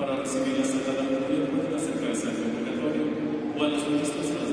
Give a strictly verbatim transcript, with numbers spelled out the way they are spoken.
para recibir la Sagrada Comunión acerca de ese convocatorio o a los ministros de las